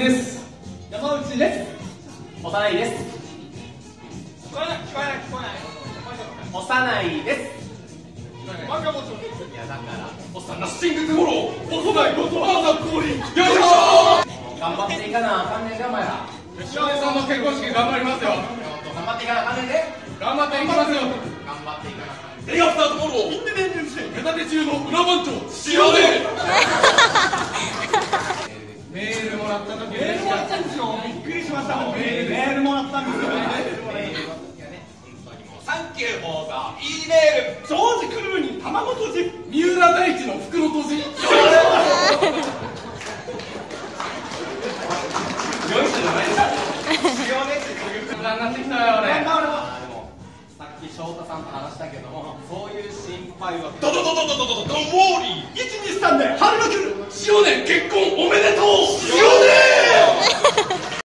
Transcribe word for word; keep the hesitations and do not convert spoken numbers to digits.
です。 山内です。 幼いです。 聞こえない、聞こえない、聞こえない。 幼いです。 バカモチョ。 いやだから幼新月頃、幼いのとあー降臨。よいしょー。 頑張っていかなあかんねんでお前ら。 しおねさんの結婚式頑張りますよ。 頑張っていかなあかんねんで。 頑張っていきますよ。 頑張っていかなあかんねんで。 映画スタートフォロー。インデペンデンスデー。目立て中の裏番長。しおね。メールもらった時メールもらったんですよ。びっくりしました。メール、メールもらったんですよ。 サンキューフォーザいいメール。 ジョージ・クルーに卵とじ。 三浦大知の袋とじ。よいしょじゃないですか。 しおねって時間になってきたよ俺。 頑張ろう。 でもさっき翔太さんと話したけども、そういう心配はドドドドドドドドンウォーリー。 一二三で春が来る。 しおね結婚おめでとう。しおね。